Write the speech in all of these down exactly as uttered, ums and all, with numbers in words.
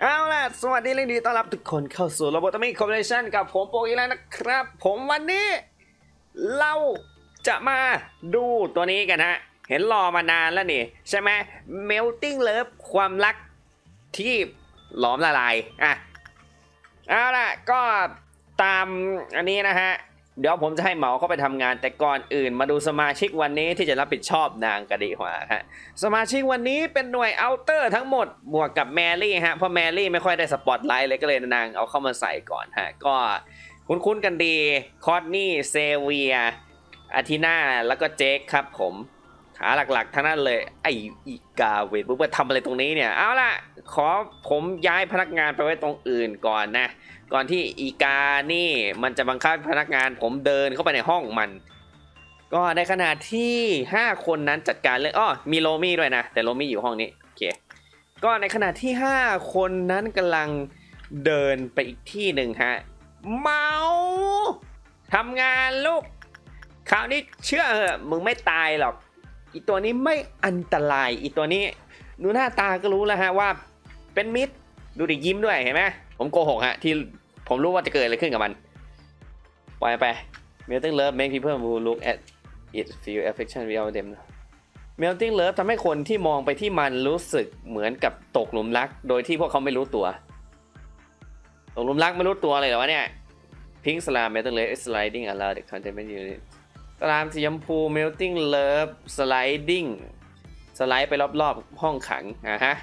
เอาล่ะสวัสดีเลยดีต้อนรับทุกคนเข้าสู่ Lobotomy Corporation กับผมโปอีกแล้วนะครับผมวันนี้เราจะมาดูตัวนี้กันฮะเห็นรอมานานแล้วนี่ใช่ไหม Melting Love ความรักที่หลอมละลายอ่ะเอาล่ะก็ตามอันนี้นะฮะเดี๋ยวผมจะให้เหมาเข้าไปทำงานแต่ก่อนอื่นมาดูสมาชิกวันนี้ที่จะรับผิดชอบนางกันดีกว่าฮะสมาชิกวันนี้เป็นหน่วยเอาเตอร์ทั้งหมดบวกกับแมรี่ฮะเพราะแมรี่ไม่ค่อยได้สปอตไลท์เลยก็เลยนางเอาเข้ามาใส่ก่อนฮะก็คุ้นๆกันดีคอร์ดนี่เซเวียอาทิน่าแล้วก็เจคครับผมขาหลักๆทั้งนั้นเลยไออีกาเวทบุ๊กไปทำอะไรตรงนี้เนี่ยเอาล่ะขอผมย้ายพนักงานไปไว้ตรงอื่นก่อนนะก่อนที่อีกานี่มันจะบังคับพนักงานผมเดินเข้าไปในห้องมันก็ในขณะที่ห้าคนนั้นจัดการเลยอ้อมีโรมี่ด้วยนะแต่โรมี่อยู่ห้องนี้โอเคก็ในขณะที่ห้าคนนั้นกำลังเดินไปอีกที่หนึ่งฮะเมาทำงานลูกคราวนี้เชื่อเหอะมึงไม่ตายหรอกอีตัวนี้ไม่อันตรายอีตัวนี้ดูหน้าตาก็รู้แล้วฮะว่าเป็นมิตรดูดิยิ้มด้วยเห็นไหมผมโกหกฮะที่ผมรู้ว่าจะเกิดอะไรขึ้นกับมันปล่อยไป Melting Love make people who look at it feel affection without them Melting Love ทำให้คนที่มองไปที่มันรู้สึกเหมือนกับตกหลุมรักโดยที่พวกเขาไม่รู้ตัวตกหลุมรักไม่รู้ตัวเลยเหรอวะเนี่ย Pink Slime Melting Love is sliding around the containment unit สลามสีชมพู Melting Love sliding สไลด์ไปรอบๆห้องขังอ่ะฮะ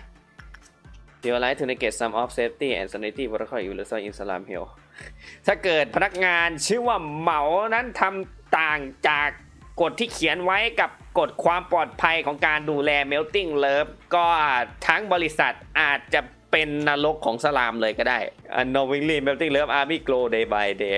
They would like to negate some of safety and sanity protocol you learn in Slime Hill ถ้าเกิดพนักงานชื่อว่าเหมานั้นทำต่างจากกฎที่เขียนไว้กับกฎความปลอดภัยของการดูแล Melting Love ก็ทั้งบริษัทอาจจะเป็นนรกของสลามเลยก็ได้ Unknowingly Melting Love Army grow day by day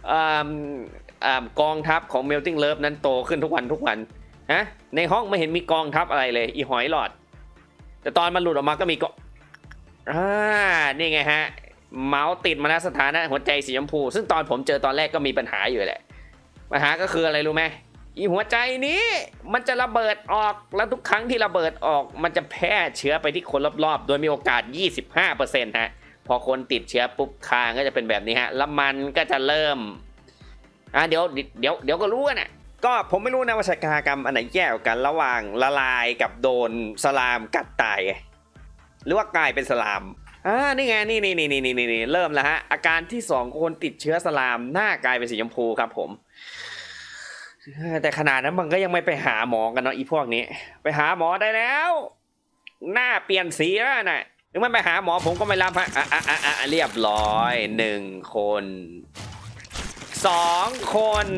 กองทัพของ Melting Love นั้นโตขึ้นทุกวันทุกวันฮะในห้องไม่เห็นมีกองทัพอะไรเลยอีหอยหลอดแต่ตอนมันหลุดออกมาก็มีก็อ่านี่ไงฮะเมาส์ติดมาแล้วสถานะหัวใจสีชมพูซึ่งตอนผมเจอตอนแรกก็มีปัญหาอยู่แหละปัญหาก็คืออะไรรู้ไหมอีหัวใจนี้มันจะระเบิดออกแล้วทุกครั้งที่ระเบิดออกมันจะแพร่เชื้อไปที่คนรอบๆโดยมีโอกาส ยี่สิบห้าเปอร์เซ็นต์ ฮะพอคนติดเชื้อปุ๊บคางก็จะเป็นแบบนี้ฮะแล้วมันก็จะเริ่มอ่าเดี๋ยวเดี๋ยวเดี๋ยวก็รู้นะก็ผมไม่รู้นะว่าชะตากรรมอันไหนแย่กว่ากันระหว่างละลายกับโดนสลามกัดตายหรือว่ากลายเป็นสลามอ่านี่ไงนี่นี่นี่นี่นี่นี่เริ่มแล้วฮะอาการที่สองคนติดเชื้อสลามหน้ากลายเป็นสีชมพูครับผมแต่ขนาดนั้นมันก็ยังไม่ไปหาหมอกันเนาะอีพวกนี้ไปหาหมอได้แล้วหน้าเปลี่ยนสีแล้วน่ะถึงมันไปหาหมอผมก็ไม่รับฮะอ่ะอ่ะอ่ะอ่ะเรียบร้อยหนึ่งคนสองคน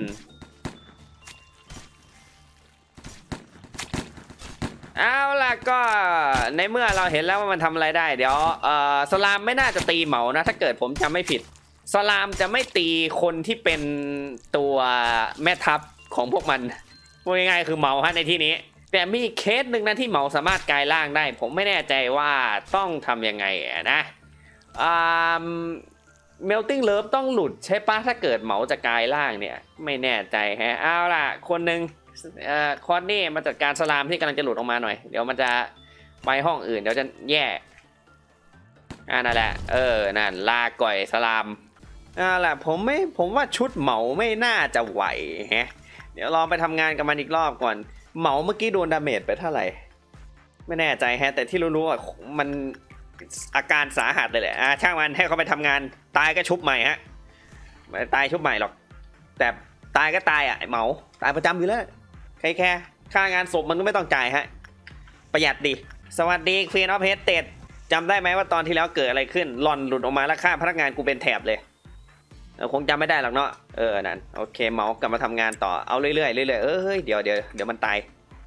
เอาล่ะก็ในเมื่อเราเห็นแล้วว่ามันทำอะไรได้เดี๋ยวเอ่อสลามไม่น่าจะตีเหมานะถ้าเกิดผมจำไม่ผิดสลามจะไม่ตีคนที่เป็นตัวแม่ทัพของพวกมันพูดง่ายๆคือเหมาฮะในที่นี้แต่มีเคสหนึ่งนะที่เหมาสามารถกลายร่างได้ผมไม่แน่ใจว่าต้องทำยังไงนะอ่า Melting Love ต้องหลุดใช่ปะถ้าเกิดเหมาจะกลายร่างเนี่ยไม่แน่ใจฮะเอาล่ะคนหนึ่งเอ่อคอนนี่มาจัดการสลามที่กำลังจะหลุดออกมาหน่อยเดี๋ยวมันจะไปห้องอื่นเดี๋ยวจะแย่อ่านั่นแหละเออนั่นลาก่อยสลามอ่าแหละผมไม่ผมว่าชุดเหมาไม่น่าจะไหวฮะเดี๋ยวลองไปทำงานกับมันอีกรอบก่อนเหมาเมื่อกี้โดนดาเมจไปเท่าไหร่ไม่แน่ใจฮะแต่ที่รู้ๆอ่ะมันอาการสาหัสเลยแหละอ่าช่างมันให้เขาไปทำงานตายก็ชุบใหม่ฮะไม่ตายชุบใหม่หรอกแต่ตายก็ตายอ่ะเหมาตายประจำอยู่แล้วใครแค่ค่างานศพมันก็ไม่ต้องจ่ายฮะประหยัดดิสวัสดีควีนออฟเฮดเต็ดจำได้ไหมว่าตอนที่แล้วเกิดอะไรขึ้นหล่อนหลุดออกมาแล้วฆ่าพนักงานกูเป็นแถบเลยคงจำไม่ได้หรอกเนาะเออนั่นโอเคเมาส์กลับมาทำงานต่อเอาเรื่อยๆเรื่อยๆเออเฮ้ยเดี๋ยวเดี๋ยวเดี๋ยวมันตาย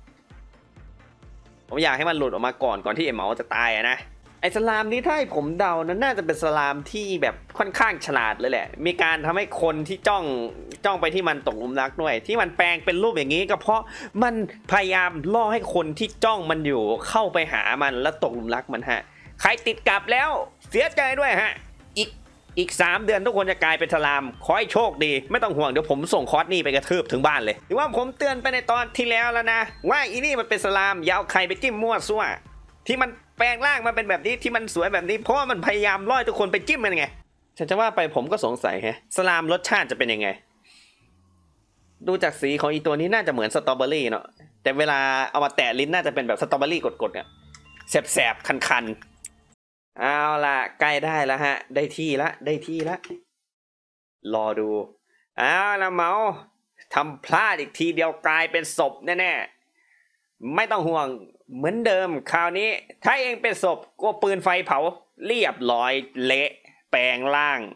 ผมอยากให้มันหลุดออกมาก่อนก่อนที่ไอ้เมาส์จะตายนะไอ้สลามนี้ถ้าให้ผมเดานั้นน่าจะเป็นสลามที่แบบค่อนข้างฉลาดเลยแหละมีการทำให้คนที่จ้องจ้องไปที่มันตกหลุมรักด้วยที่มันแปลงเป็นรูปอย่างนี้ก็เพราะมันพยายามล่อให้คนที่จ้องมันอยู่เข้าไปหามันแล้วตกหลุมรักมันฮะใครติดกลับแล้วเสียใจด้วยฮะอีกอีกสามเดือนทุกคนจะกลายเป็นสลามขอให้โชคดีไม่ต้องห่วงเดี๋ยวผมส่งคอร์สนี่ไปกระทืบถึงบ้านเลยหรือว่าผมเตือนไปในตอนที่แล้วแล้วนะว่าอีนี่มันเป็นสลามยาวใครไปจิ้มมั่วซั่วที่มันแปลงร่างมาเป็นแบบนี้ที่มันสวยแบบนี้เพราะว่ามันพยายามล่อทุกคนไปจิ้มมันไงฉันจะว่าไปผมก็สงสัยฮะสลามรสชาติจะเป็นยังไงดูจากสีของอีตัวนี้น่าจะเหมือนสตรอเบอรี่เนาะแต่เวลาเอามาแตะลิ้นน่าจะเป็นแบบสตรอเบอรี่กดๆเนี่ยแสบๆคันๆเอาล่ะใกล้ได้แล้วฮะได้ที่ละได้ที่ละรอดูเอาละเมาทำพลาดอีกทีเดียวกลายเป็นศพแน่ๆไม่ต้องห่วงเหมือนเดิมคราวนี้ถ้าเองเป็นศพก็ปืนไฟเผาเรียบร้อยเละแปลงร่าง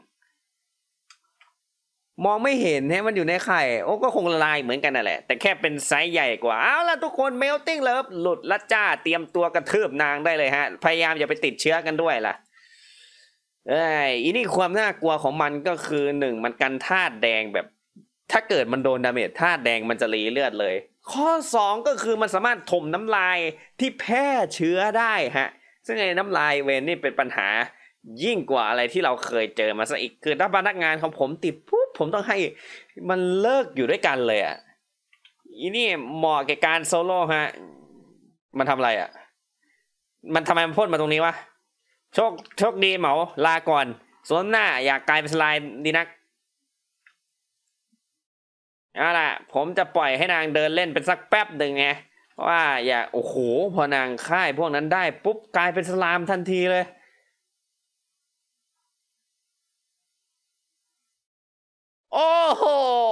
มองไม่เห็นให้มันอยู่ในไข่โอ้ก็คงละลายเหมือนกันนั่นแหละแต่แค่เป็นไซส์ใหญ่กว่าเอาล่ะทุกคนเมลติ้งเลิฟหลุดละจ้าเตรียมตัวกระทืบนางได้เลยฮะพยายามอย่าไปติดเชื้อกันด้วยล่ะเอ้ยอีนี่ความน่ากลัวของมันก็คือหนึ่งมันกันธาตุแดงแบบถ้าเกิดมันโดนดาเมจธาตุแดงมันจะรีเลือดเลยข้อสองก็คือมันสามารถถมน้ำลายที่แพร่เชื้อได้ฮะซึ่งไอ้น้ำลายเวนนี่เป็นปัญหายิ่งกว่าอะไรที่เราเคยเจอมาซะอีกคือถ้าพนักงานของผมติดปุ๊บผมต้องให้มันเลิกอยู่ด้วยกันเลยอ่ะอีนี่เหมาะแก่การโซโล่ฮะมันทำอะไรอ่ะมันทำไมมันพ่นมาตรงนี้วะโชคโชคดีเหมาลาก่อนส่วนหน้าอยากกลายเป็นสไลด์ดีนักเอาล่ะผมจะปล่อยให้นางเดินเล่นเป็นสักแป๊บหนึ่งไงว่าอย่าโอ้โหพอนางค่ายพวกนั้นได้ปุ๊บกลายเป็นสลามทันทีเลยโอ้โห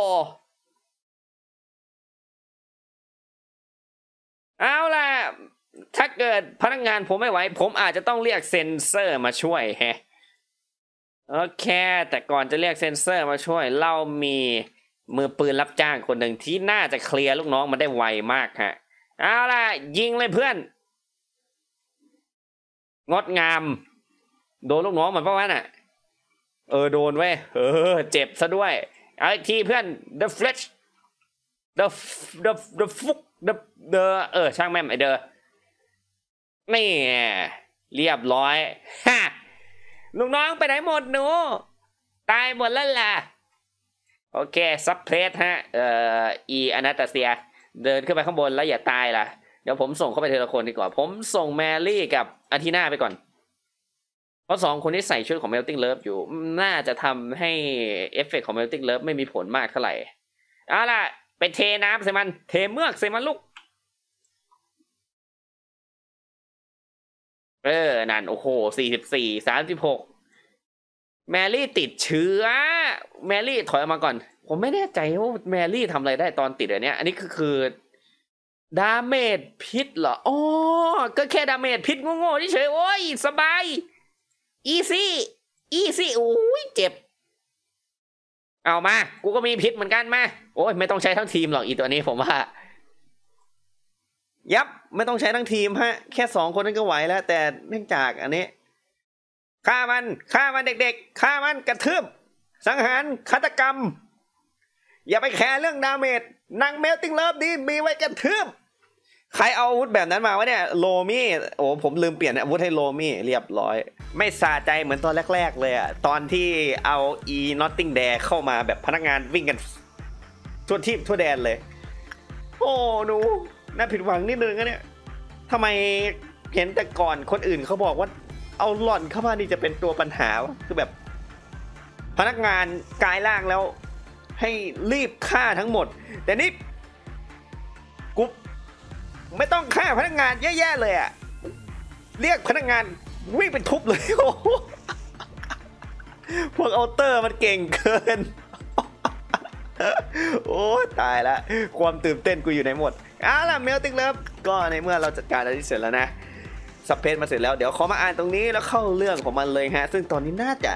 เอาล่ะถ้าเกิดพนักงานผมไม่ไหวผมอาจจะต้องเรียกเซ็นเซอร์มาช่วยแฮะโอเคแต่ก่อนจะเรียกเซ็นเซอร์มาช่วยเรามีมือปืนรับจ้างคนหนึ่งที่น่าจะเคลียร์ลูกน้องมันได้ไวมากฮะเอาล่ะยิงเลยเพื่อนงดงามโดนลูกน้องมันเพราะว่าน่ะเออโดนเว้ยเออเจ็บซะด้วยเอาอีกทีเพื่อน the flesh the the the fuck the the เออช่างแม่งไอเดอนี่เรียบร้อยฮะลูกน้องไปไหนหมดหนูตายหมดแล้วล่ะโอเคซับเพลสฮะเอ่ออีอนาตาเซียเดินขึ้นไปข้างบนแล้วอย่าตายล่ะเดี๋ยวผมส่งเข้าไปทีละคนดีกว่าผมส่งแมรี่กับอาทีน่าไปก่อนเพราะสองคนที่ใส่ชุดของ Melting Love อยู่น่าจะทำให้เอฟเฟกต์ของ Melting Love ไม่มีผลมากเท่าไหร่เอาล่ะไปเทน้ำใส่มันเทเมือกใส่มันลูกเออนั่นโอ้โหสี่สิบสี่ สามสิบหกแมรี่ติดเชื้อแมรี่ถอยออกมาก่อนผมไม่แน่ใจว่าแมรี่ทำอะไรได้ตอนติดอันเนี้ยอันนี้คือคือดาเมจพิษเหรออ๋อก็แค่ดาเมจพิษโง่ๆเฉยๆโอ้ยสบายอีซี่อีซี่โอ้ยเจ็บเอามากูก็มีพิษเหมือนกันมาโอ้ยไม่ต้องใช้ทั้งทีมหรอกอีตัวนี้ผมว่ายับไม่ต้องใช้ทั้งทีมฮะแค่สองคนนั้นก็ไหวแล้วแต่เนื่องจากอันนี้ฆ่ามันฆ่ามันเด็กๆฆ่ามันกระทืบสังหารฆาตกรรมอย่าไปแคร์เรื่องดาเมจนางเมลติ้งเลิฟดีมีไว้กระทืบใครเอาอาวุธแบบนั้นมาวะเนี่ยโลมี่โอ้ผมลืมเปลี่ยนอาวุธให้โลมี่เรียบร้อยไม่สะใจเหมือนตอนแรกๆเลยอะตอนที่เอาอีนอตติงแดร์เข้ามาแบบพนักงานวิ่งกันทั่วทิพย์ทั่วแดนเลยโอ้หนูน่าผิดหวังนิดนึงนะเนี่ยทำไมเห็นแต่ก่อนคนอื่นเขาบอกว่าเอาหล่อนเข้ามานี่จะเป็นตัวปัญหาคือแบบพนักงานกลายร่างแล้วให้รีบฆ่าทั้งหมดแต่นี่กูไม่ต้องฆ่าพนักงานแย่ๆเลยอะเรียกพนักงานวิ่งเป็นทุบเลยโอ้พวกอัลเตอร์มันเก่งเกินโอ้ตายละความตื่นเต้นกูอยู่ในหมดเอาล่ะเมลติ้งเลิฟก็ในเมื่อเราจัดการอะไรที่เสร็จแล้วนะสับเพจมาเสร็จแล้วเดี๋ยวขอมาอ่านตรงนี้แล้วเข้าเรื่องของมันเลยฮะซึ่งตอนนี้น่าจะ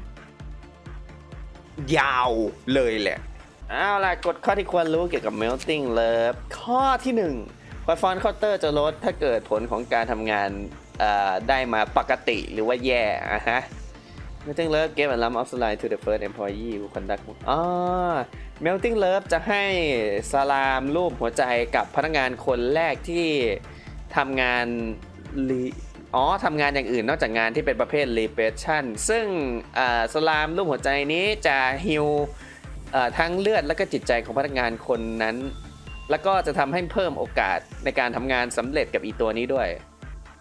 ยาวเลยแหละเอาล่ะกฎข้อที่ควรรู้เกี่ยวกับ Melting Love ข้อที่หนึ่งควอนฟอนเคาน์เตอร์จะลดถ้าเกิดผลของการทำงานได้มาปกติหรือว่าแย่อะฮะ Melting Love give a lump of slime to the first employee who conduct อ๋อ Melting Love จะให้สลามรูปหัวใจกับพนักงานคนแรกที่ทำงานอ๋อทำงานอย่างอื่นนอกจากงานที่เป็นประเภท Repression ซึ่งสลามรูปหัวใจนี้จะฮิลทั้งเลือดและก็จิตใจของพนักงานคนนั้นแล้วก็จะทำให้เพิ่มโอกาสในการทำงานสำเร็จกับอีตัวนี้ด้วย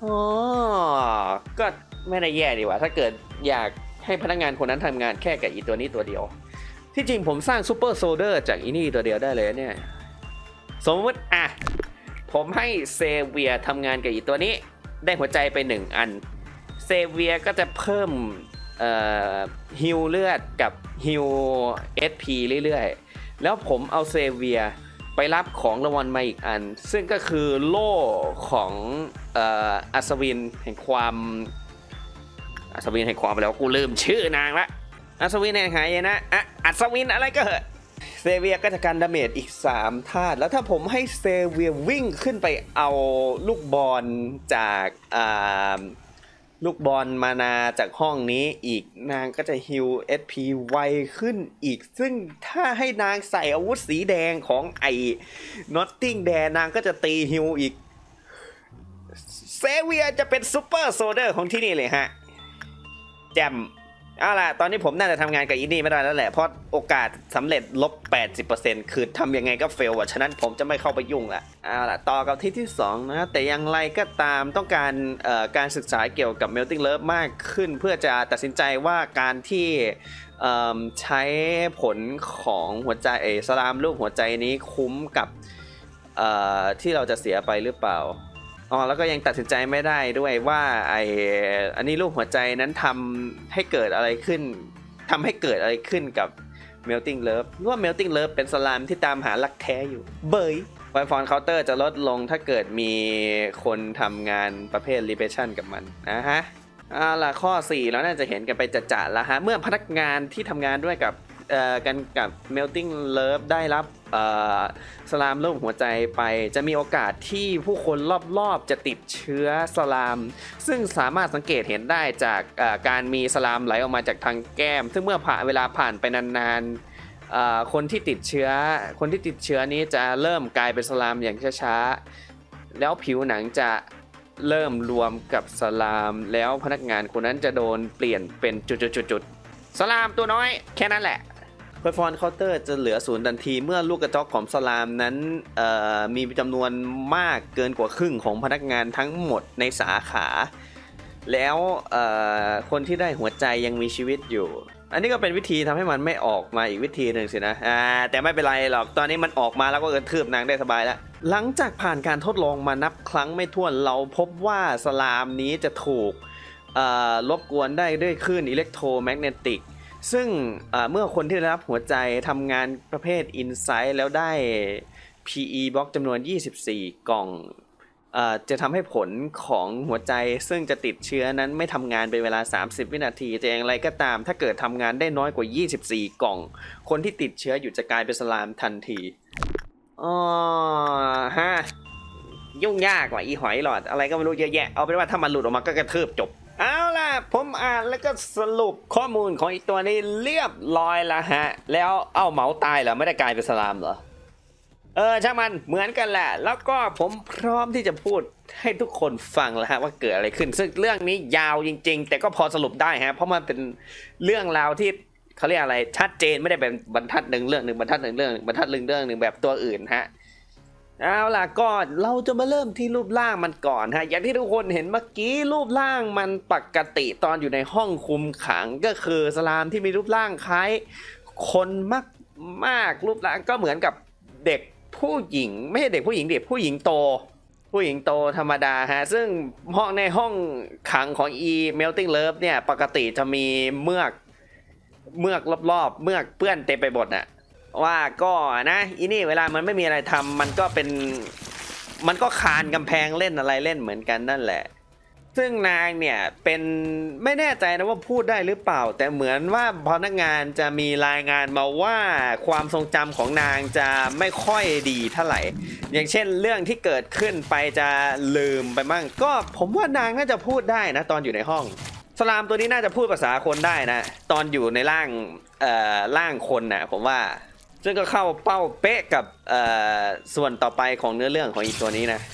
อ๋อก็ไม่ได้แย่ดีว่าถ้าเกิดอยากให้พนักงานคนนั้นทำงานแค่กับอีตัวนี้ตัวเดียวที่จริงผมสร้างซูเปอร์โซลเดอร์จากอีนี่ตัวเดียวได้เลยเนี่ยสมมติอ่ะผมให้เซเวียทำงานกับอีตัวนี้ได้หัวใจไปหนึ่งอันเซเวียก็จะเพิ่มฮิลเลือดกับฮิล เอส พี เรื่อยๆแล้วผมเอาเซเวียไปรับของรางวัลมาอีกอันซึ่งก็คือโล่ของอัศวินแห่งความอัศวินแห่งความไปแล้วกูลืมชื่อนางละอัศวินแห่งหายนะอ่ะอัศวินอะไรก็เหอะเซเวียก็จะกันดาเมจอีกสามธาตุแล้วถ้าผมให้เซเวียวิ่งขึ้นไปเอาลูกบอลจากลูกบอลมานาจากห้องนี้อีกนางก็จะฮิล เอส พี ไวขึ้นอีกซึ่งถ้าให้นางใส่อาวุธสีแดงของไอ้นอตติงแดนนางก็จะตีฮิลอีกเซเวียจะเป็นซูเปอร์โซลเดอร์ของที่นี่เลยฮะแจมเอาล่ะตอนนี้ผมน่าจะทำงานกับอินนี่ไม่ได้แล้วแหละเพราะโอกาสสำเร็จลบ แปดสิบเปอร์เซ็นต์ คือทำยังไงก็เฟลอ่ะฉะนั้นผมจะไม่เข้าไปยุ่งละเอาล่ะต่อกับที่ที่สองนะแต่อย่างไรก็ตามต้องการเอ่อการศึกษาเกี่ยวกับ Melting Love มากขึ้นเพื่อจะตัดสินใจว่าการที่เอ่อใช้ผลของหัวใจเอสลามรูปหัวใจนี้คุ้มกับเอ่อที่เราจะเสียไปหรือเปล่าอ๋อแล้วก็ยังตัดสินใจไม่ได้ด้วยว่าไออันนี้รูปหัวใจนั้นทำให้เกิดอะไรขึ้นทำให้เกิดอะไรขึ้นกับ Melting Love หรือว่า Melting Love เป็นสลามที่ตามหารักแท้อยู่เบยไวฟอนเคาน์เตอร์จะลดลงถ้าเกิดมีคนทำงานประเภท Liberation กับมันนะฮะอ่าล่ะข้อสี่แล้วน่าจะเห็นกันไปจัดๆแล้วฮะเมื่อพนักงานที่ทำงานด้วยกับกันกับ Melting Love ได้รับสลามรูปหัวใจไปจะมีโอกาสที่ผู้คนรอบๆจะติดเชื้อสลามซึ่งสามารถสังเกตเห็นได้จากการมีสลามไหลออกมาจากทางแก้มซึ่งเมื่อผ่านเวลาผ่านไปนานๆคนที่ติดเชื้อคนที่ติดเชื้อนี้จะเริ่มกลายเป็นสลามอย่างช้าๆแล้วผิวหนังจะเริ่มรวมกับสลามแล้วพนักงานคนนั้นจะโดนเปลี่ยนเป็นจุดๆๆสลามตัวน้อยแค่นั้นแหละไวฟอนเคาน์เตอร์จะเหลือศูนย์ทันทีเมื่อลูกกระจอกของสลามนั้นมีจำนวนมากเกินกว่าครึ่งของพนักงานทั้งหมดในสาขาแล้วคนที่ได้หัวใจยังมีชีวิตอยู่อันนี้ก็เป็นวิธีทำให้มันไม่ออกมาอีกวิธีหนึ่งสินะอ่าแต่ไม่เป็นไรหรอกตอนนี้มันออกมาแล้วก็กระทืบนางได้สบายแล้วหลังจากผ่านการทดลองมานับครั้งไม่ถ้วนเราพบว่าสลามนี้จะถูกรบกวนได้ด้วยคลื่นอิเล็กโทรแมกเนติกซึ่งเมื่อคนที่ได้รับหัวใจทำงานประเภท Insight แล้วได้ พี อี บล็อกจำนวนยี่สิบสี่กล่องจะทำให้ผลของหัวใจซึ่งจะติดเชื้อนั้นไม่ทำงานเป็นเวลาสามสิบวินาทีแต่อย่างไรก็ตามถ้าเกิดทำงานได้น้อยกว่ายี่สิบสี่กล่องคนที่ติดเชื้ออยู่จะกลายเป็นสลามทันทีอ๋อฮะยุ่งยากกว่าอีหอยหลอดอะไรก็ไม่รู้เยอะแยะเอาเป็นว่าถ้ามันหลุดออกมาก็กระทืบจบเอาล่ะผมอ่านแล้วก็สรุปข้อมูลของอีตัวนี้เรียบร้อยแล้วฮะแล้วเอ้าเหมาตายเหรอไม่ได้กลายเป็นสลามเหรอเออช่างมันเหมือนกันแหละแล้วก็ผมพร้อมที่จะพูดให้ทุกคนฟังแล้วฮะว่าเกิดอะไรขึ้นซึ่งเรื่องนี้ยาวจริงๆแต่ก็พอสรุปได้ฮะเพราะมันเป็นเรื่องราวที่เขาเรียกอะไรชัดเจนไม่ได้เป็นบรรทัดหนึ่งเรื่องหนึ่งบรรทัดหนึ่งเรื่องบรรทัดหนึ่งเรื่องหนึ่งแบบตัวอื่นฮะเอาล่ะก็เราจะมาเริ่มที่รูปร่างมันก่อนฮะอย่างที่ทุกคนเห็นเมื่อกี้รูปร่างมันปกติตอนอยู่ในห้องคุมขังก็คือสลามที่มีรูปร่างคล้ายคนมากมากรูปร่างก็เหมือนกับเด็กผู้หญิงไม่ใช่เด็กผู้หญิงเด็กผู้หญิงโตผู้หญิงโตธรรมดาฮะซึ่งห้องในห้องขังของ E Melting Love เนี่ยปกติจะมีเมือกเมือกรอบๆเมือกเปื้อนเต็มไปหมดน่ะว่าก็นะอีนี่เวลามันไม่มีอะไรทำมันก็เป็นมันก็คานกำแพงเล่นอะไรเล่นเหมือนกันนั่นแหละซึ่งนางเนี่ยเป็นไม่แน่ใจนะว่าพูดได้หรือเปล่าแต่เหมือนว่าพนักงานจะมีรายงานมาว่าความทรงจำของนางจะไม่ค่อยดีเท่าไหร่อย่างเช่นเรื่องที่เกิดขึ้นไปจะลืมไปมั่งก็ผมว่านางน่าจะพูดได้นะตอนอยู่ในห้องสลามตัวนี้น่าจะพูดภาษาคนได้นะตอนอยู่ในร่างเอ่อร่างคนนะผมว่าซึ่งก็เข้าเป้าเป๊ะกับส่วนต่อไปของเนื้อเรื่องของอีตัวนี้นะ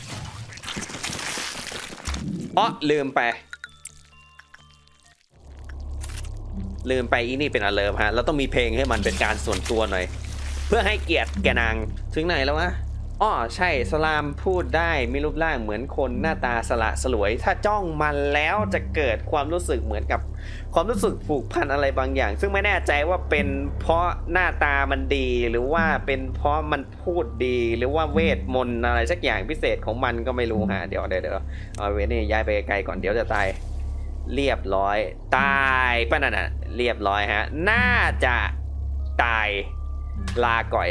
อ๋อลืมไปลืมไปอีนี่เป็นอเลิร์ฮะเราต้องมีเพลงให้มันเป็นการส่วนตัวหน่อยเพื่อให้เกียรติแกนางถึงไหนแล้ววะอ้อใช่สลามพูดได้มีรูปร่างเหมือนคนหน้าตาสละสลวยถ้าจ้องมันแล้วจะเกิดความรู้สึกเหมือนกับความรู้สึกผูกพันอะไรบางอย่าง ซึ่งไม่แน่ใจว่าเป็นเพราะหน้าตามันดีหรือว่าเป็นเพราะมันพูดดีหรือว่าเวทมนต์อะไรสักอย่างพิเศษของมันก็ไม่รู้ฮะเดี๋ยวเดี๋ยวเดี๋ยวเอาเวทนี่ย้ายไปไกลก่อนเดี๋ยวจะตายเรียบร้อยตายป่ะนั่นน่ะเรียบร้อยฮะน่าจะตายลาก่อย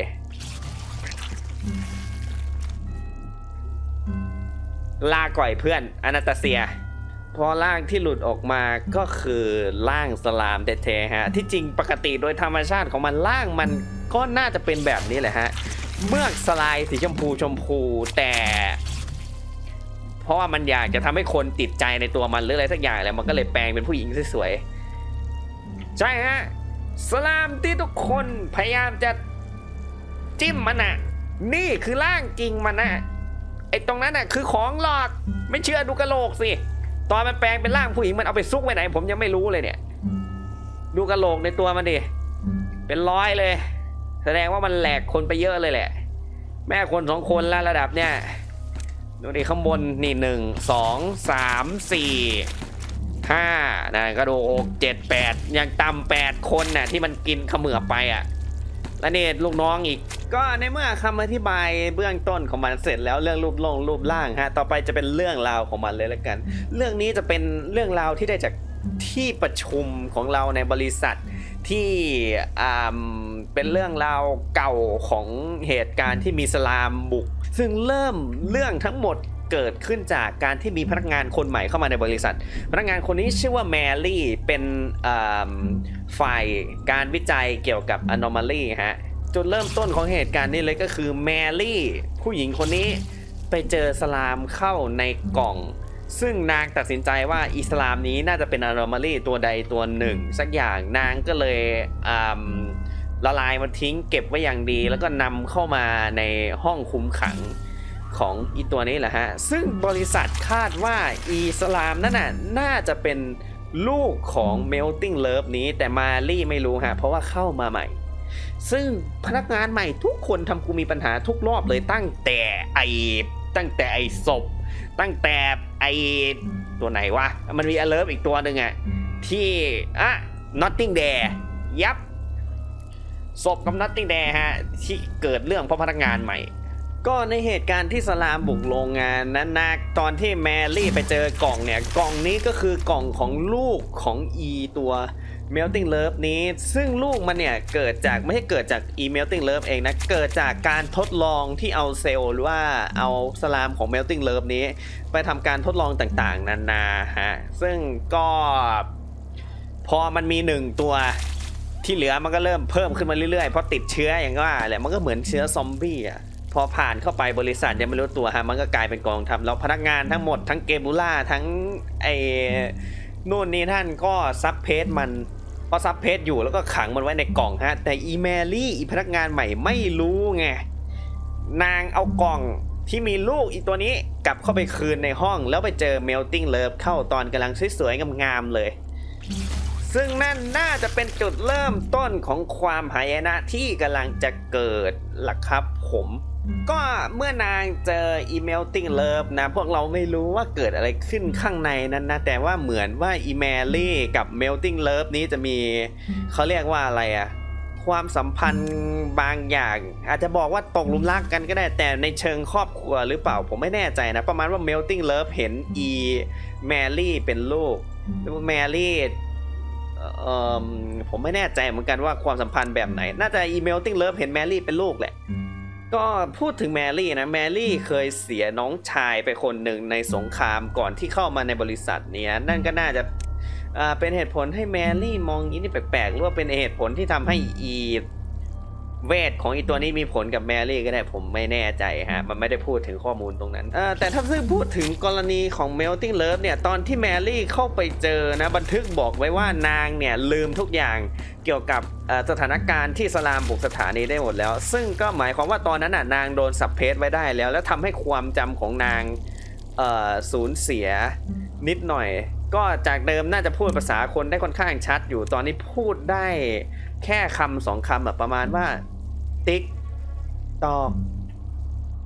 ลาก่อยเพื่อนอนาตาเซียพอร่างที่หลุดออกมาก็คือร่างสลามแท้ๆฮะที่จริงปกติโดยธรรมชาติของมันร่างมันก็น่าจะเป็นแบบนี้แหละฮะเมือกสลายสีชมพูชมพูแต่เพราะว่ามันอยากจะทำให้คนติดใจในตัวมันหรืออะไรสักอย่างแหละมันก็เลยแปลงเป็นผู้หญิงสวยๆใช่ฮะสลามที่ทุกคนพยายามจะจิ้มมันน่ะนี่คือร่างจริงมันนะไอ้ตรงนั้นน่ะคือของหลอกไม่เชื่อดูกระโหลกสิตอนมันแปลงเป็นร่างผู้หญิงมันเอาไปซุกไว้ไหนผมยังไม่รู้เลยเนี่ยดูกระโหลกในตัวมันดิเป็นร้อยเลยแสดงว่ามันแหลกคนไปเยอะเลยแหละแม่คนสองคนแล้วระดับเนี่ยดูดิข้างบนนี่หนึ่งสองสามสี่ห้านะก็ดูหกเจ็ดแปดยังต่ำแปดคนน่ะที่มันกินเขมือบไปอ่ะและนี่ลูกน้องอีกก็ในเมื่อคำอธิบายเบื้องต้นของมันเสร็จแล้วเรื่องรูปลงรูปร่างฮะต่อไปจะเป็นเรื่องราวของมันเลยแล้วกันเรื่องนี้จะเป็นเรื่องราวที่ได้จากที่ประชุมของเราในบริษัทที่อ่าเป็นเรื่องราวเก่าของเหตุการณ์ที่มีสลามบุกซึ่งเริ่มเรื่องทั้งหมดเกิดขึ้นจากการที่มีพนักงานคนใหม่เข้ามาในบริษัทพนักงานคนนี้ชื่อว่าแมรี่เป็นฝ่ายการวิจัยเกี่ยวกับ anomaly ฮะจุดเริ่มต้นของเหตุการณ์นี้เลยก็คือแมรี่ผู้หญิงคนนี้ไปเจอสลามเข้าในกล่องซึ่งนางตัดสินใจว่าอิสลามนี้น่าจะเป็น anomaly ตัวใดตัวหนึ่งสักอย่างนางก็เลยละลายมันทิ้งเก็บไว้อย่างดีแล้วก็นำเข้ามาในห้องคุมขังของอีตัวนี้แหละฮะซึ่งบริษัทคาดว่าอิสลามนั่นน่ะน่าจะเป็นลูกของ Melting Love นี้แต่มารี่ไม่รู้ฮะเพราะว่าเข้ามาใหม่ซึ่งพนักงานใหม่ทุกคนทำกูมีปัญหาทุกรอบเลยตั้งแต่ไอตั้งแต่ไอศพตั้งแต่ไอตัวไหนวะมันมีอเลิฟอีกตัวหนึ่งอะที่อ่ะ Notting There ยับศพกับ Notting There ฮะที่เกิดเรื่องเพราะพนักงานใหม่ก็ในเหตุการณ์ที่สลามบุกโรงงานนั้นนะตอนที่แมรี่ไปเจอกล่องเนี่ยกล่องนี้ก็คือกล่องของลูกของอีตัว Melting Love นี้ซึ่งลูกมันเนี่ยเกิดจากไม่ใช่เกิดจากอี Melting Love เองนะเกิดจากการทดลองที่เอาเซลล์หรือว่าเอาสลามของ Melting Love นี้ไปทำการทดลองต่างๆนานาฮะซึ่งก็พอมันมีหนึ่งตัวที่เหลือมันก็เริ่มเพิ่มขึ้นมาเรื่อยๆเพราะติดเชื้ออย่างว่าแหละมันก็เหมือนเชื้อซอมบี้อ่ะพอผ่านเข้าไปบริษัทยังไม่รู้ตัวฮะมันก็กลายเป็นกองทัพแล้วพนักงานทั้งหมดทั้งเกบูล่าทั้งไอ้นู่นนี่ท่านก็ซับเพจมันพอซับเพจอยู่แล้วก็ขังมันไว้ในกล่องฮะแต่อีแมรี่อีพนักงานใหม่ไม่รู้ไงนางเอากล่องที่มีลูกอีตัวนี้กลับเข้าไปคืนในห้องแล้วไปเจอ Melting Love เข้าตอนกำลังสวยๆงามๆเลยซึ่งนั่นน่าจะเป็นจุดเริ่มต้นของความหายนะที่กำลังจะเกิดล่ะครับผมก็เมื่อนางเจออี Melting Love นะพวกเราไม่รู้ว่าเกิดอะไรขึ้นข้างในนั้นนะแต่ว่าเหมือนว่าอีแมรี่กับ Melting Love นี้จะมีเขาเรียกว่าอะไรอะความสัมพันธ์บางอย่างอาจจะบอกว่าตกหลุมรักกันก็ได้แต่ในเชิงครอบครัวหรือเปล่าผมไม่แน่ใจนะประมาณว่า Melting Love เห็นอีแมรี่เป็นลูกแล้วแมรี่เอ่อผมไม่แน่ใจเหมือนกันว่าความสัมพันธ์แบบไหนน่าจะอี Melting Love เห็นแมรี่เป็นลูกแหละก็พูดถึงแมรี่นะแมรี่เคยเสียน้องชายไปคนหนึ่งในสงครามก่อนที่เข้ามาในบริษัทนี้นั่นก็น่าจะเป็นเหตุผลให้แมรี่มองอย่างนี้แปลกๆหรือว่าเป็นเหตุผลที่ทำให้อีเวทของอีตัวนี้มีผลกับแมรี่ก็ได้ผมไม่แน่ใจฮะมันไม่ได้พูดถึงข้อมูลตรงนั้นแต่ถ้าซึ่งพูดถึงกรณีของ Melting Love เนี่ยตอนที่แมรี่เข้าไปเจอนะบันทึกบอกไว้ว่านางเนี่ยลืมทุกอย่างเกี่ยวกับสถานการณ์ที่สลามบุกสถานีได้หมดแล้วซึ่งก็หมายความว่าตอนนั้นน่ะนางโดนสับเพสไว้ได้แล้วแล้วทำให้ความจำของนางสูญเสียนิดหน่อยก็จากเดิมน่าจะพูดภาษาคนได้ค่อนข้างชัดอยู่ตอนนี้พูดได้แค่คำสองคำแบบประมาณว่าติ๊กตอก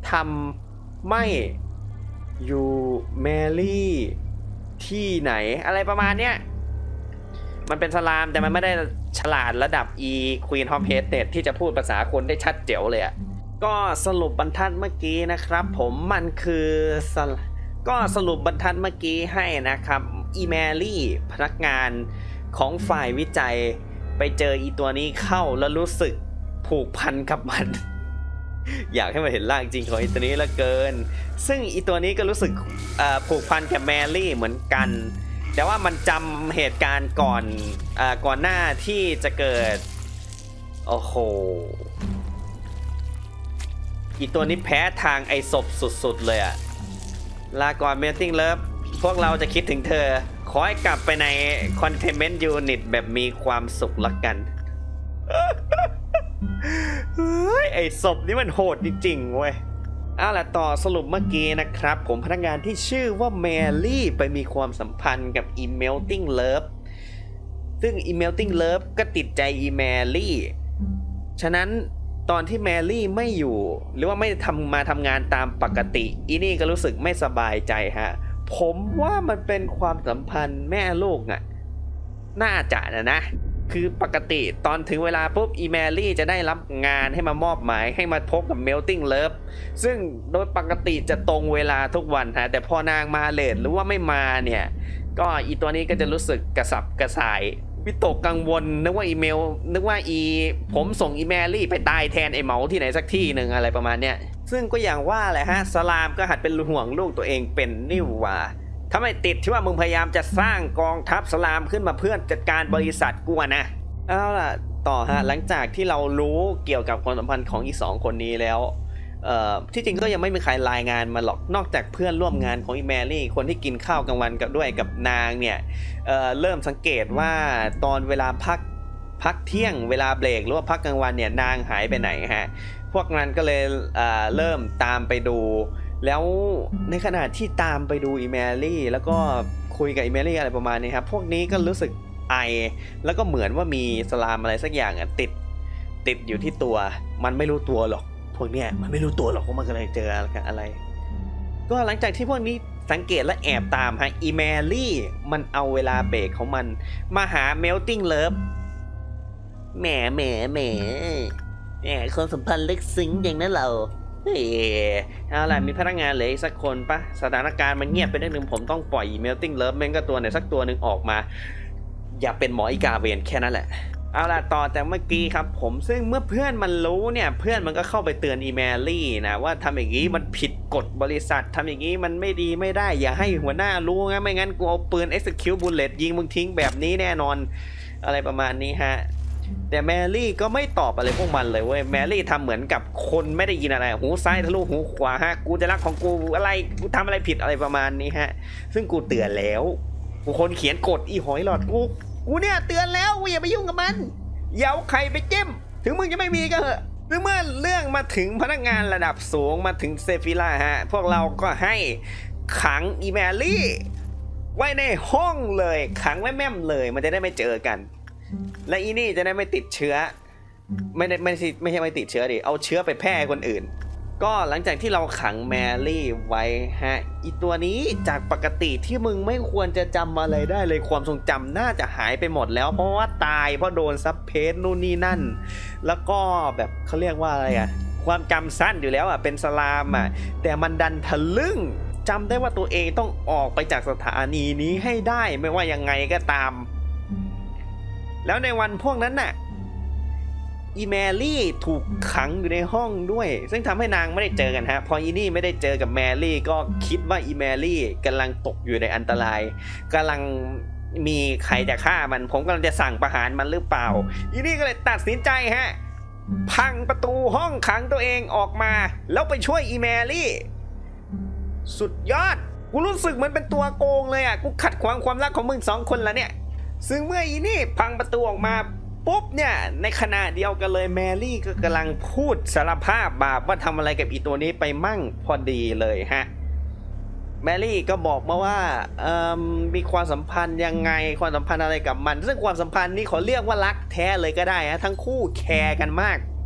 ทำไม่อยู่แมรี่ที่ไหนอะไรประมาณเนี้ยมันเป็นสลามแต่มันไม่ได้ฉลาดระดับ E Queen of Hades ที่จะพูดภาษาคนได้ชัดเจ๋วเลยอะก็สรุปบรรทัดเมื่อกี้นะครับผมมันคือก็สรุปบรรทัดเมื่อกี้ให้นะครับอีแมรี่พนักงานของฝ่ายวิจัยไปเจออีตัวนี้เข้าแล้วรู้สึกผูกพันกับมัน อยากให้มันเห็นร่างจริงของอีตัวนี้ละเกินซึ่งอีตัวนี้ก็รู้สึกผูกพันกับแมรี่เหมือนกันแต่ว่ามันจำเหตุการณ์ก่อนเอ่อก่อนหน้าที่จะเกิดโอ้โหอีตัวนี้แพ้ทางไอศพสุดๆเลยอะลาก่อน Melting Love พวกเราจะคิดถึงเธอขอให้กลับไปใน Containment Unit แบบมีความสุขละกันเฮ้ยไอศพนี่มันโหดจริงๆเว้ยเอาล่ะต่อสรุปเมื่อกี้นะครับผมพนักงานที่ชื่อว่าแมรี่ไปมีความสัมพันธ์กับอี Melting Love ซึ่งอี Melting Love ก็ติดใจอีแมรี่ฉะนั้นตอนที่แมรี่ไม่อยู่หรือว่าไม่ทำมาทำงานตามปกติอีนี่ก็รู้สึกไม่สบายใจฮะผมว่ามันเป็นความสัมพันธ์แม่ลูกอ่ะน่าจะนะนะคือปกติตอนถึงเวลาปุ๊บอีแมรี่จะได้รับงานให้มามอบหมายให้มาพบกับ Melting Love ซึ่งโดยปกติจะตรงเวลาทุกวันฮะแต่พอนางมาเลทหรือว่าไม่มาเนี่ยก็อีตัวนี้ก็จะรู้สึกกระสับกระส่ายวิตกกังวลนึกว่าอีเมลนึกว่าอีผมส่งอีแมรี่ไปตายแทนไอเหมาที่ไหนสักที่หนึ่งอะไรประมาณเนี้ยซึ่งก็อย่างว่าแหละฮะสลามก็หัดเป็นห่วงลูกตัวเองเป็นนิ่วว่าถ้าไม่ติดที่ว่ามึงพยายามจะสร้างกองทัพสลามขึ้นมาเพื่อจัดการบริษัทกูนะเอาล่ะต่อฮะหลังจากที่เรารู้เกี่ยวกับความสัมพันธ์ของอีกสองคนนี้แล้วเอ่อที่จริงก็ยังไม่มีใครรายงานมาหรอกนอกจากเพื่อนร่วมงานของอีแมรี่คนที่กินข้าวกลางวันกับด้วยกับนางเนี่ยเอ่อเริ่มสังเกตว่าตอนเวลาพักพักเที่ยงเวลาเบรกหรือว่าพักกลางวันเนี่ยนางหายไปไหนฮะพวกนั้นก็เลยเอ่อเริ่มตามไปดูแล้วในขณะที่ตามไปดูอีแมรี่แล้วก็คุยกับอีแมรี่อะไรประมาณนี้ครับพวกนี้ก็รู้สึกไอแล้วก็เหมือนว่ามีสลามอะไรสักอย่างอ่ะติดติดอยู่ที่ตัวมันไม่รู้ตัวหรอกพวกเนี้ยมันไม่รู้ตัวหรอกว่ามันกำลังเจออะไรก็หลังจากที่พวกนี้สังเกตและแอบตามฮะอีแมรี่มันเอาเวลาเบรกของมันมาหา Melting Love แหมแหมแหมแหมความสัมพันธ์ลึกซึ้งอย่างนั้นเราเฮ้ยเอาล่ะมีพนักงานเหลืออีกสักคนปะสถานการณ์มันเงียบไปนิดนึงผมต้องปล่อย Melting Love แม่งก็ตัวไหนสักตัวหนึ่งออกมาอย่าเป็นหมออีกาเวนแค่นั้นแหละเอาล่ะต่อแต่เมื่อกี้ครับผมซึ่งเมื่อเพื่อนมันรู้เนี่ยเพื่อนมันก็เข้าไปเตือนอีแมรี่นะว่าทำอย่างนี้มันผิดกฎบริษัททำอย่างนี้มันไม่ดีไม่ได้อย่าให้หัวหน้ารู้นะไม่งั้นกูเอาปืน execute bullet ยิงมึงทิ้งแบบนี้แน่นอนอะไรประมาณนี้ฮะแต่แมรี่ก็ไม่ตอบอะไรพวกมันเลยเว้ยแมรี่ทำเหมือนกับคนไม่ได้ยินอะไรหูซ้ายทะลุหูขวาฮะกูจะรักของกูอะไรกูทำอะไรผิดอะไรประมาณนี้ฮะซึ่งกูเตือนแล้วกูคนเขียนกฎอีหอยหลอดกูกูเนี่ยเตือนแล้วกูอย่าไปยุ่งกับมันอย่าเอาใครไปจิ้มถึงมึงจะไม่มีก็เหอะซึ่งเมื่อเรื่องมาถึงพนักงานระดับสูงมาถึงเซฟิล่าฮะพวกเราก็ให้ขังอีแมรี่ไว้ในห้องเลยขังไว้แม่มเลยมันจะได้ไม่เจอกันและอีนี่จะได้ไม่ติดเชื้อไม่ได้ไม่ใช่ไม่ใช่ไม่ติดเชื้อดิเอาเชื้อไปแพร่คนอื่นก็หลังจากที่เราขังแมรี่ไว้ฮะอีตัวนี้จากปกติที่มึงไม่ควรจะจำอะไรได้เลยความทรงจำน่าจะหายไปหมดแล้วเพราะว่าตายเพราะโดนซับเพสนู่นนี่นั่นแล้วก็แบบเขาเรียกว่าอะไรอะความจำสั้นอยู่แล้วอะเป็นสลามอะแต่มันดันทะลึ่งจำได้ว่าตัวเองต้องออกไปจากสถานีนี้ให้ได้ไม่ว่ายังไงก็ตามแล้วในวันพวกนั้นน่ะอีแมรี่ถูกขังอยู่ในห้องด้วยซึ่งทำให้นางไม่ได้เจอกันฮะพออีนี่ไม่ได้เจอกับแมรี่ก็คิดว่าอีแมรี่กำลังตกอยู่ในอันตรายกำลังมีใครจะฆ่ามันผมกำลังจะสั่งประหารมันหรือเปล่าอีนี่ก็เลยตัดสินใจฮะพังประตูห้องขังตัวเองออกมาแล้วไปช่วยอีแมรี่สุดยอดกูรู้สึกเหมือนเป็นตัวโกงเลยอ่ะกูขัดขวางความรักของมึงสองคนแล้วเนี่ยซึ่งเมื่ออีนี่พังประตูออกมาปุ๊บเนี่ยในขณะเดียวกันเลยแมรี่ก็กำลังพูดสารภาพบาปว่าทำอะไรกับอีตัวนี้ไปมั่งพอดีเลยฮะแมรี่ก็บอกมาว่ามีความสัมพันธ์ยังไงความสัมพันธ์อะไรกับมันซึ่งความสัมพันธ์นี้ขอเรียกว่ารักแท้เลยก็ได้ฮะทั้งคู่แคร์กันมาก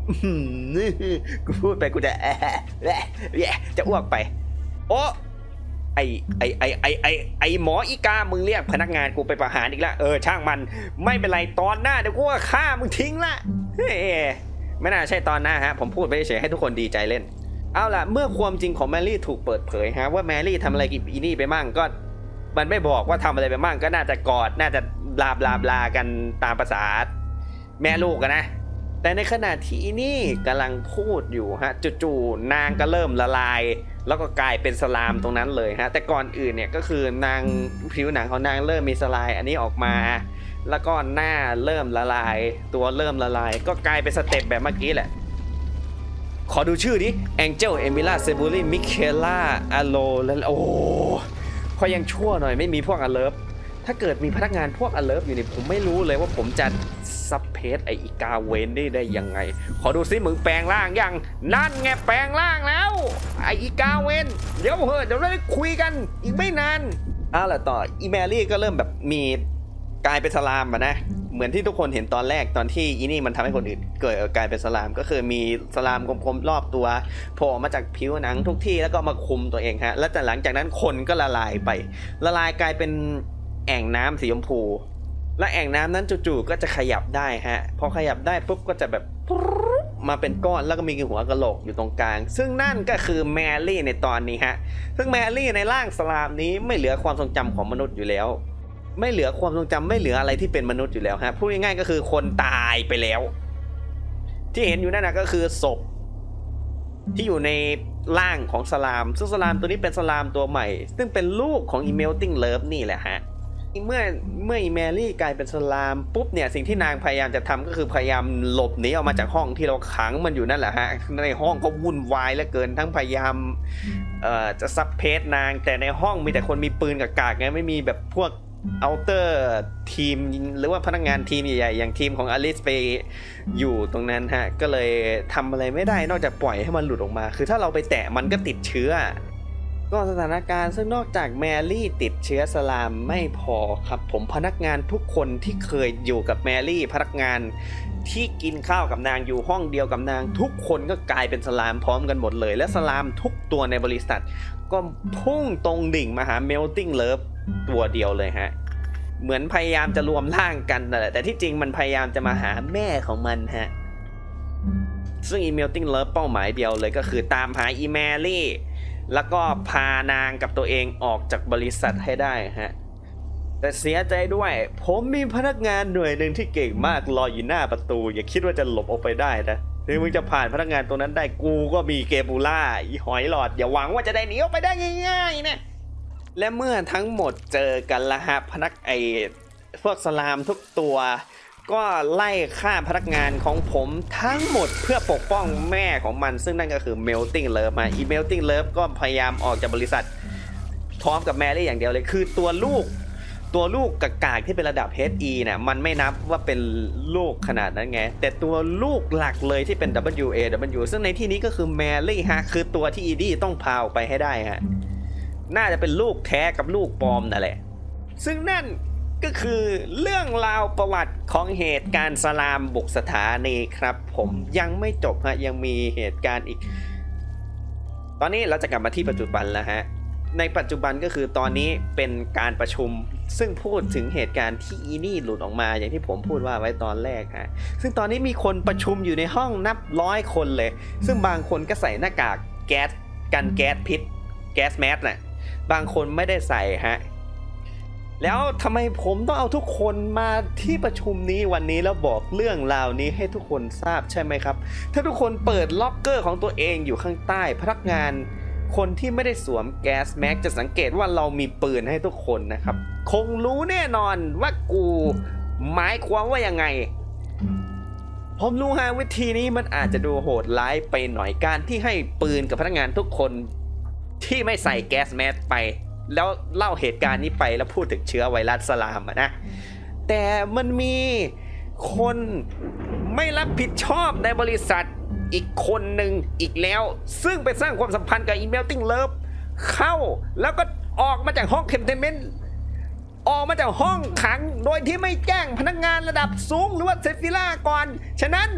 กูพูดไปกูจะแอะแอะแอะจะอ้วกไปโอ้ไอไอไอไอไอไอหมออีกามึงเรียกพนักงานกูไปประหารอีกแล้วเออช่างมันไม่เป็นไรตอนหน้าเดี๋ยวกูก็ฆ่ามึงทิ้งละเฮ้ไม่น่าใช่ตอนหน้าฮะผมพูดไปเฉยให้ทุกคนดีใจเล่นเอาล่ะเมื่อความจริงของแมรี่ถูกเปิดเผยฮะว่าแมรี่ทำอะไรกับอีนี่ไปมั่งก็มันไม่บอกว่าทำอะไรไปมั่งก็น่าจะกอดน่าจะบลาบลาบลากันตามภาษาแม่ลูกกันนะแต่ในขณะที่อีนี่กำลังพูดอยู่ฮะจู่ๆนางก็เริ่มละลายแล้วก็กลายเป็นสลามตรงนั้นเลยฮะแต่ก่อนอื่นเนี่ยก็คือนางผิวหนังของนางเริ่มมีสลายอันนี้ออกมาแล้วก็หน้าเริ่มละลายตัวเริ่มละลายก็กลายเป็นสเต็ปแบบเมื่อกี้แหละขอดูชื่อดิแองเจลเอมิล่าเซบูรีมิเคล่าอโลแล้วโอ้พอยังชั่วหน่อยไม่มีพวกอเลิฟถ้าเกิดมีพนักงานพวกอเลิฟอยู่นี่ผมไม่รู้เลยว่าผมจะซับเพสไออีกาเวนได้ได้ยังไงขอดูซิมึงแปลงร่างยังนั่นไงแปลงร่างแล้วไออีกาเวนเดี๋ยวเฮ้ยเดี๋ยวเราได้คุยกันอีกไม่นานเอาล่ะต่ออีแมรี่ก็เริ่มแบบมีกลายเป็นสลามอะนะเหมือนที่ทุกคนเห็นตอนแรกตอนที่อีนี่มันทำให้คนอื่นเกิดกลายเป็นสลามก็คือมีสลามกลมๆรอบตัวโผล่มาจากผิวหนังทุกที่แล้วก็มาคุมตัวเองฮะแล้วแต่หลังจากนั้นคนก็ละลายไปละลายกลายเป็นแอ่งน้ำสีชมพูและแอ่งน้ำนั้นจู่ๆก็จะขยับได้ฮะพอขยับได้ปุ๊บก็จะแบบมาเป็นก้อนแล้วก็มีหัวกะโหลกอยู่ตรงกลางซึ่งนั่นก็คือแมรี่ในตอนนี้ฮะซึ่งแมรี่ในร่างสลามนี้ไม่เหลือความทรงจำของมนุษย์อยู่แล้วไม่เหลือความทรงจำไม่เหลืออะไรที่เป็นมนุษย์อยู่แล้วฮะพูดง่ายๆก็คือคนตายไปแล้วที่เห็นอยู่นั่นนะก็คือศพที่อยู่ในร่างของสลามซึ่งสลามตัวนี้เป็นสลามตัวใหม่ซึ่งเป็นลูกของอีเมลติ้งเลิฟนี่แหละฮะเมื่อเมื่ออีแมรี่กลายเป็นสลามปุ๊บเนี่ยสิ่งที่นางพยายามจะทำก็คือพยายามหลบหนีออกมาจากห้องที่เราขังมันอยู่นั่นแหละฮะในห้องก็วุ่นวายเหลือเกินทั้งพยายามเอ่อจะซับเพสนางแต่ในห้องมีแต่คนมีปืนกับกากไงไม่มีแบบพวกเอาเตอร์ทีมหรือว่าพนักงานทีมใหญ่ๆอย่างทีมของอลิสไปอยู่ตรงนั้นฮะก็เลยทำอะไรไม่ได้นอกจากปล่อยให้มันหลุดออกมาคือถ้าเราไปแตะมันก็ติดเชื้อก็สถานการณ์ซึ่งนอกจากแมรี่ติดเชื้อสลามไม่พอครับผมพนักงานทุกคนที่เคยอยู่กับแมรี่พนักงานที่กินข้าวกับนางอยู่ห้องเดียวกับนางทุกคนก็กลายเป็นสลามพร้อมกันหมดเลยและสลามทุกตัวในบริษัทก็พุ่งตรงดิ่งมาหาเมลติ้งเลิฟตัวเดียวเลยฮะเหมือนพยายามจะรวมร่างกันนั่นแหละแต่ที่จริงมันพยายามจะมาหาแม่ของมันฮะซึ่งอีเมลติ้งเลิฟเป้าหมายเดียวเลยก็คือตามหาอีแมรี่แล้วก็พานางกับตัวเองออกจากบริษัทให้ได้ฮะแต่เสียใจด้วยผมมีพนักงานหน่วยหนึ่งที่เก่งมากรออยู่หน้าประตูอย่าคิดว่าจะหลบออกไปได้นะถึงมึงจะผ่านพนักงานตรงนั้นได้กูก็มีเกบูล่าอีหอยหลอดอย่าหวังว่าจะได้หนีออกไปได้ง่ายๆนะและเมื่อทั้งหมดเจอกันละฮะพนักไอพวกสลามทุกตัวก็ไล่ฆ่าพนักงานของผมทั้งหมดเพื่อปกป้องแม่ของมันซึ่งนั่นก็คือเมลติ้งเลิฟมาอีเมลติ้งเลิฟก็พยายามออกจากบริษัทพร้อมกับแมรี่อย่างเดียวเลยคือตัวลูกตัวลูกกากๆที่เป็นระดับ เอช อี เนี่ยมันไม่นับว่าเป็นลูกขนาดนั้นไงแต่ตัวลูกหลักเลยที่เป็น ดับเบิลยู เอ ดับเบิลยู ซึ่งในที่นี้ก็คือแมรี่ฮะคือตัวที่อีดี้ต้องพาออกไปให้ได้ฮะน่าจะเป็นลูกแท้กับลูกปลอมนั่นแหละซึ่งนั่นก็คือเรื่องราวประวัติของเหตุการณ์สลามบุกสถานีครับผมยังไม่จบฮะยังมีเหตุการณ์อีกตอนนี้เราจะกลับมาที่ปัจจุบันแล้วฮะในปัจจุบันก็คือตอนนี้เป็นการประชุมซึ่งพูดถึงเหตุการณ์ที่อีนี่หลุดออกมาอย่างที่ผมพูดว่าไว้ตอนแรกฮะซึ่งตอนนี้มีคนประชุมอยู่ในห้องนับร้อยคนเลยซึ่งบางคนก็ใส่หน้ากากแก๊สกันแก๊สพิษแก๊สแมสน่ะบางคนไม่ได้ใส่ฮะแล้วทำไมผมต้องเอาทุกคนมาที่ประชุมนี้วันนี้แล้วบอกเรื่องราวนี้ให้ทุกคนทราบใช่ไหมครับถ้าทุกคนเปิดล็อกเกอร์ของตัวเองอยู่ข้างใต้พนักงานคนที่ไม่ได้สวมแก๊สแม็กจะสังเกตว่าเรามีปืนให้ทุกคนนะครับคงรู้แน่นอนว่ากูหมายความว่ายังไงผมรู้ฮะวิธีนี้มันอาจจะดูโหดร้ายไปหน่อยการที่ให้ปืนกับพนักงานทุกคนที่ไม่ใส่แก๊สแมสไปแล้วเล่าเหตุการณ์นี้ไปแล้วพูดถึงเชื้อไวรัสสลามนะแต่มันมีคนไม่รับผิดชอบในบริษัทอีกคนหนึ่งอีกแล้วซึ่งไปสร้างความสัมพันธ์กับอีเมลติ้งเลิฟเข้าแล้วก็ออกมาจากห้องเทมเทเมนต์ออกมาจากห้องขังโดยที่ไม่แจ้งพนักงานระดับสูงหรือว่าเซฟิล่าก่อนฉะนั้น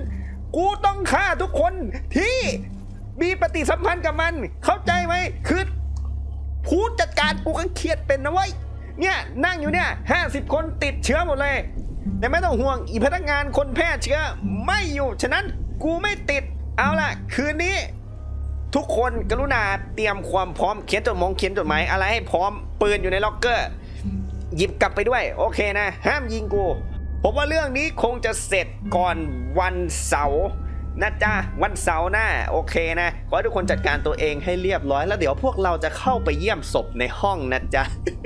กูต้องฆ่าทุกคนที่มีปฏิสัมพันธ์กับมันเข้าใจไหมคือผู้จัดการกูก็เครียดเป็นนะเว้ยเนี่ยนั่งอยู่เนี่ยห้าสิบคนติดเชื้อหมดเลยแต่ไม่ต้องห่วงอีพนักงานคนแพร่เชื้อไม่อยู่ฉะนั้นกูไม่ติดเอาล่ะคืนนี้ทุกคนกรุณาเตรียมความพร้อมเขียนจดหมายเขียนจดหมายอะไรให้พร้อมปืนอยู่ในล็อกเกอร์หยิบกลับไปด้วยโอเคนะห้ามยิงกูผมว่าเรื่องนี้คงจะเสร็จก่อนวันเสาร์นะจ๊ะวันเสาร์หน้าโอเคนะขอให้ทุกคนจัดการตัวเองให้เรียบร้อยแล้วเดี๋ยวพวกเราจะเข้าไปเยี่ยมศพในห้องนะจ๊ะ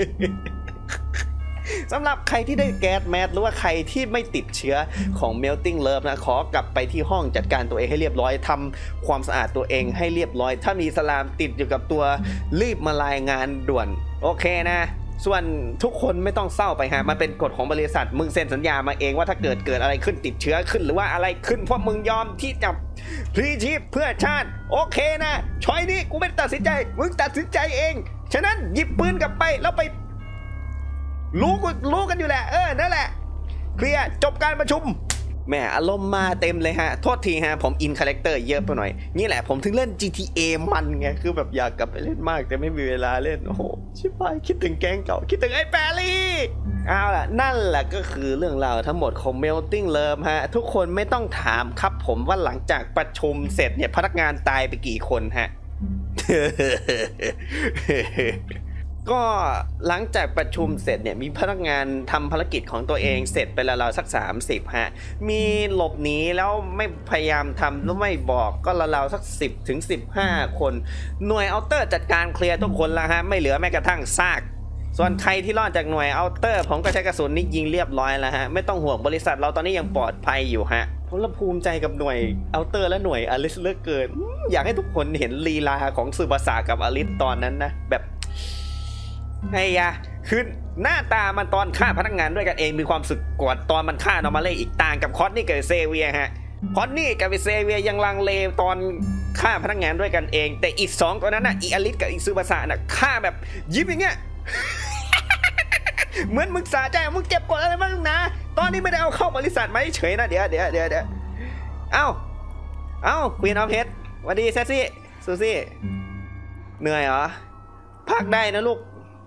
สำหรับใครที่ได้แก๊สแมสหรือว่าใครที่ไม่ติดเชื้อของ Melting Love นะขอกลับไปที่ห้องจัดการตัวเองให้เรียบร้อยทำความสะอาดตัวเองให้เรียบร้อยถ้ามีสลามติดอยู่กับตัวรีบมารายงานด่วนโอเคนะส่วนทุกคนไม่ต้องเศร้าไปฮะมันเป็นกฎของบริษัทมึงเซ็นสัญญามาเองว่าถ้าเกิดเกิดอะไรขึ้นติดเชื้อขึ้นหรือว่าอะไรขึ้นเพราะมึงยอมที่จะพลีชีพเพื่อชาติโอเคนะช้อยนี้กูไม่ตัดสินใจมึงตัดสินใจเองฉะนั้นหยิบปืนกลับไปแล้วไปรู้กูรู้กันอยู่แหละเออนั่นแหละเคลียร์จบการประชุมแหมอารมณ์มาเต็มเลยฮะโทษทีฮะผมอินคาแรคเตอร์เยอะไปหน่อยนี่แหละผมถึงเล่น จี ที เอ มันไงคือแบบอยากกลับไปเล่นมากแต่ไม่มีเวลาเล่นโอ้โหชิบหายคิดถึงแก๊งเก่าคิดถึงไอ้แปรี่เอาล่ะนั่นแหละก็คือเรื่องราวทั้งหมดของ Melting Love ฮะทุกคนไม่ต้องถามครับผมว่าหลังจากประชุมเสร็จเนี่ยพนักงานตายไปกี่คนฮะ ก็หลังจากประชุมเสร็จเนี่ยมีพนักงานทำภารกิจของตัวเองเสร็จไปแล้วเราสักสามสิบฮะมีหลบหนีแล้วไม่พยายามทำแล้วไม่บอกก็เราๆสักสิบถึงสิบห้าคนหน่วยอัลเตอร์จัดการเคลียร์ทุกคนแล้วฮะไม่เหลือแม้กระทั่งซากส่วนใครที่รอดจากหน่วยอัลเตอร์ผมก็ใช้กระสุนนี่ยิงเรียบร้อยแล้วฮะไม่ต้องห่วงบริษัทเราตอนนี้ยังปลอดภัยอยู่ฮะผมละภูมิใจกับหน่วยอัลเตอร์และหน่วยอลิสเหลือเกินอยากให้ทุกคนเห็นลีลาของซูบาสากับอลิสตอนนั้นนะแบบไอ้ยะคือหน้าตามันตอนฆ่าพนักงานด้วยกันเองมีความสึกกดตอนมันฆ่านอร์มาเล่อีกต่างกับคอสนี่กับเซเวียฮะคอสนี่กับเซเวียยังลังเลตอนฆ่าพนักงานด้วยกันเองแต่อีกสองตัวนั้นน่ะอีอลิสกับอีซูบาสะน่ะฆ่าแบบยิ้มอย่างเงี้ย เหมือนมึงสาใจมึงเก็บกดอะไรบ้างนะตอนนี้ไม่ได้เอาเข้าบริษัทไหมเฉยนะเดี๋ยวเดี๋ยวเดี๋ยวเดี๋ยวเอ้าเอ้าควีนออฟเฮดสวัสดีเซซี่ซูซี่เหนื่อยเหรอพักได้นะลูก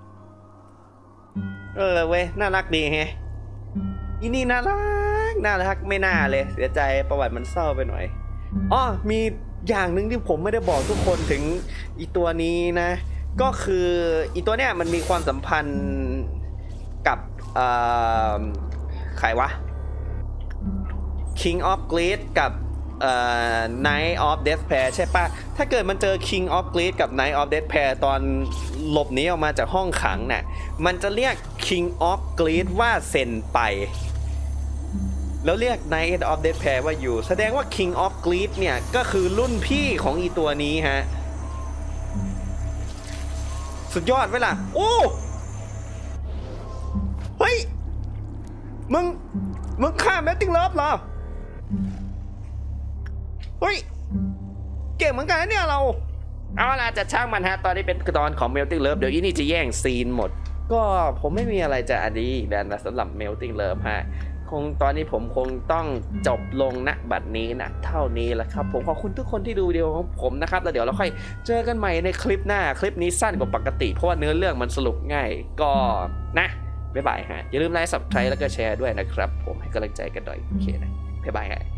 เออเว้ยน่ารักดีแฮะอีนี่น่ารักน่ารักไม่น่าเลยเสียใจประวัติมันเศร้าไปหน่อยอ๋อมีอย่างหนึ่งที่ผมไม่ได้บอกทุกคนถึงอีตัวนี้นะก็คืออีตัวเนี้ยมันมีความสัมพันธ์กับใครวะ King of Greed กับ Knight of Despair ใช่ปะถ้าเกิดมันเจอ King of Greed กับ Knight of Despair ตอนหลบหนีออกมาจากห้องขังน่ะมันจะเรียก King of Greed ว่าเซนไปแล้วเรียก Knight of Despair ว่าอยู่แสดงว่า King of Greed เนี่ยก็คือรุ่นพี่ของอีตัวนี้ฮะสุดยอดไหมล่ะโอ้เฮ้ยมึงมึงฆ่าแมตติ้งเลิฟเหรอเฮ้ยเก่งเหมือนกันนะเนี่ยเราเอาล่ะจะช่างมันฮะตอนนี้เป็นตอนของ Melting Love เดี๋ยวอีนี่จะแย่งซีนหมดก็ผมไม่มีอะไรจะอดีอีกแล้วนะสำหรับ Melting Love ฮะคงตอนนี้ผมคงต้องจบลงณบัดนี้นะเท่านี้แหละครับผมขอบคุณทุกคนที่ดูวิดีโอของผมนะครับแล้วเดี๋ยวเราค่อยเจอกันใหม่ในคลิปหน้าคลิปนี้สั้นกว่าปกติเพราะว่าเนื้อเรื่องมันสรุปง่ายก็นะบ๊ายบายฮะอย่าลืมไลค์ ซับสไครบ์แล้วก็แชร์ด้วยนะครับผมให้กำลังใจกันหน่อยโอเคนะบ๊ายบายฮะ